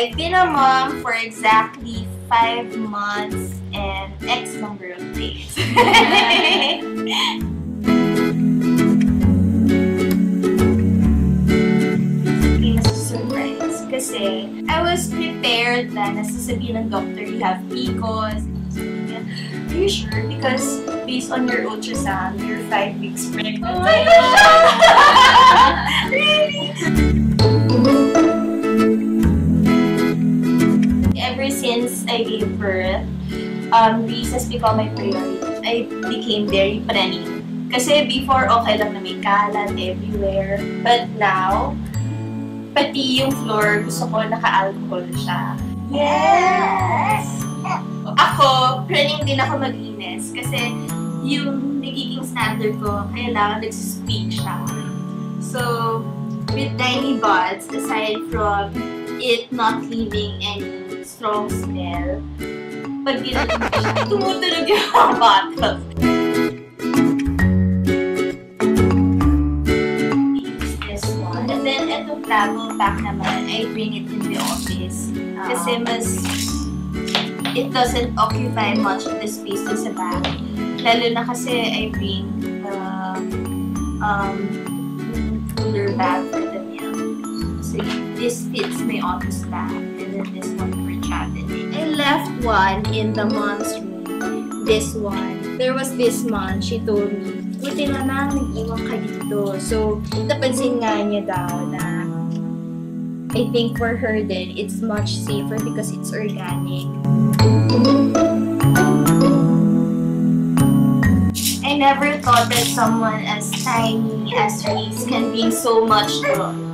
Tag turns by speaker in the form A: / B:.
A: I've been a mom for exactly 5 months and X number of days. Surprise. Kasi I was prepared na nasasabihin ng doctor you have PCOS. Are you sure? Because based on your ultrasound, you're 5 weeks pregnant. Oh my God! Really? Ever since I gave birth, Reese has become my priority. I became very prening. Kasi before, okay lang na may kalat everywhere. But now, pati yung floor, gusto ko naka-alcohol siya. Yes! Ako, prening din ako maglinis. Kasi yung nagiging standard ko, kailangan nag-speak siya. So, with tiny buds, aside from it not leaving any strong smell, pag ginagawa siya, tumutunog yung bottle. This one. And then, itong travel pack naman, I bring it in the office. Kasi mas, it doesn't occupy much of the space dun sa bag. Lalo na kasi I bring cooler bag for the milk. So, this fits my office bag. And then this one for traveling. I left one in the mom's room. This one. There was this month, she told me, buti na lang, nag-iwan ka dito. So, napansin nga niya daw na I think for her then, it's much safer because it's organic. I never thought that someone as tiny as Reese can bring so much joy.